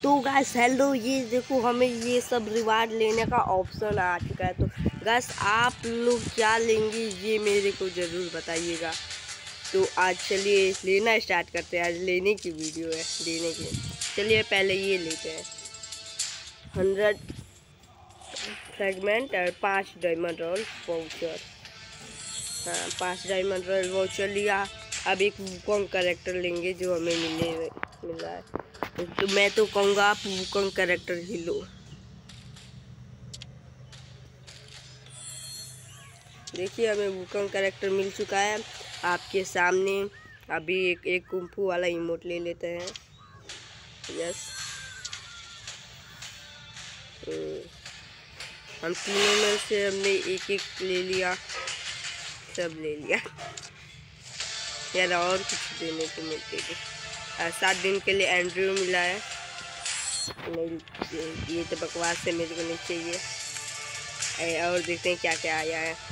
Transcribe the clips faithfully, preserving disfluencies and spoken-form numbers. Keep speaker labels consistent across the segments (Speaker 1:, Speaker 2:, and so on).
Speaker 1: तो guys hello, ये देखो हमें ये सब रिवार्ड लेने का ऑप्शन आ चुका है। तो गाइस आप लोग क्या लेंगे ये मेरे को ज़रूर बताइएगा। तो आज चलिए लेना स्टार्ट करते हैं। आज लेने की वीडियो है, लेने की। चलिए पहले ये लेते हैं, हंड्रेड फ्रेगमेंट और पाँच डायमंड रोल वाउचर। हाँ, पाँच डायमंड रोल वाउचर लिया। अब एक वुकोंग कैरेक्टर लेंगे जो हमें मिलने मिल रहा है। तो मैं तो कहूँगा आप वुकोंग कैरेक्टर ही लो। देखिए हमें वुकोंग कैरेक्टर मिल चुका है आपके सामने। अभी एक एक कुंफू वाला इमोट ले लेते हैं। यस, हम तीनों में से हमने एक एक ले लिया, सब ले लिया। यार और कुछ देने को मिलते थे। सात दिन के लिए एंड्रयू मिला है। नहीं, ये तो बकवास है, मेरे को नहीं चाहिए। और देखते हैं क्या क्या आया है।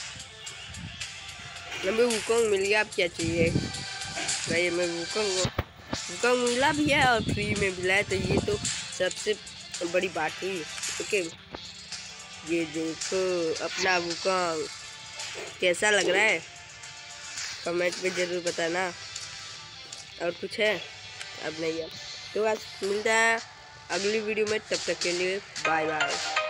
Speaker 1: हमें वुकोंग मिल गया, अब क्या चाहिए भाई। हमें वुकोंग वुकोंग मिला भी है और फ्री में मिला है, तो ये तो सबसे बड़ी बात हुई। ओके, ये देखो अपना वुकोंग कैसा लग रहा है, कमेंट में ज़रूर बताना। और कुछ है अब नहीं है। तो आज मिलता है अगली वीडियो में, तब तक के लिए बाय बाय।